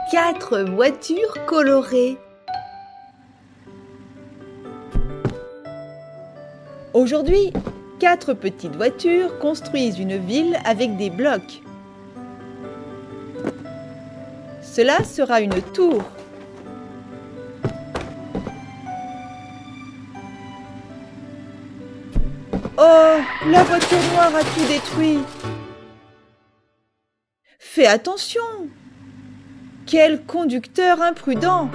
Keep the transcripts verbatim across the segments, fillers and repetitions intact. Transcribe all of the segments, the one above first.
quatre voitures colorées. Aujourd'hui, quatre petites voitures construisent une ville avec des blocs. Cela sera une tour. Oh, la voiture noire a tout détruit. Fais attention. Quel conducteur imprudent!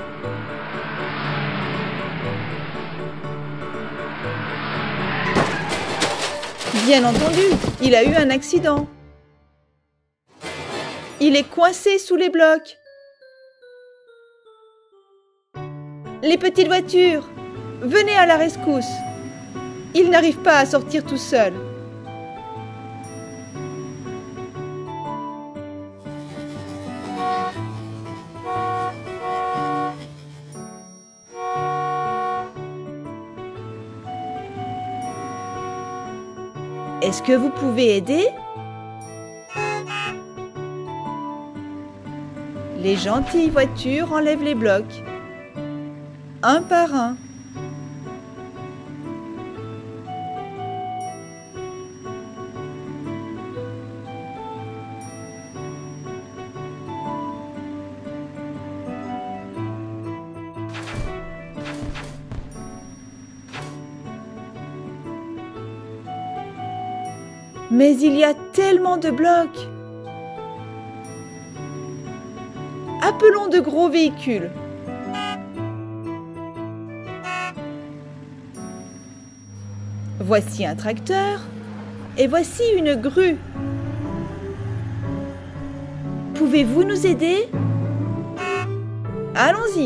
Bien entendu, il a eu un accident. Il est coincé sous les blocs. Les petites voitures, venez à la rescousse. Il n'arrive pas à sortir tout seul. Est-ce que vous pouvez aider? Les gentilles voitures enlèvent les blocs, un par un. Mais il y a tellement de blocs. Appelons de gros véhicules. Voici un tracteur et voici une grue. Pouvez-vous nous aider? Allons-y.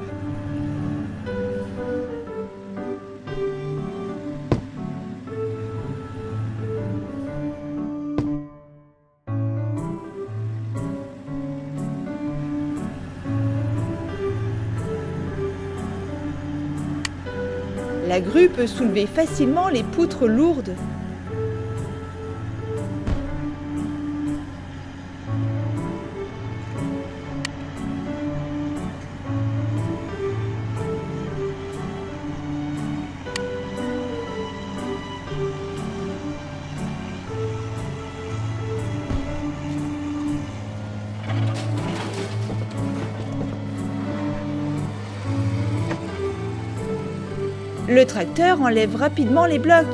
La grue peut soulever facilement les poutres lourdes. Le tracteur enlève rapidement les blocs.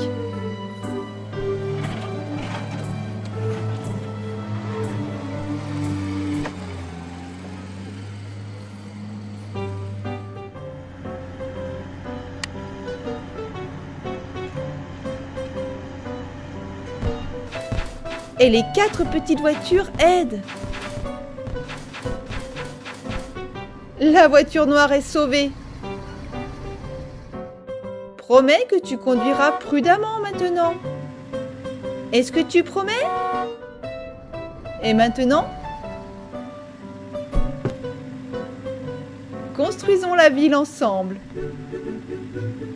Et les quatre petites voitures aident. La voiture noire est sauvée. Promets que tu conduiras prudemment maintenant. Est-ce que tu promets? Et maintenant? Construisons la ville ensemble.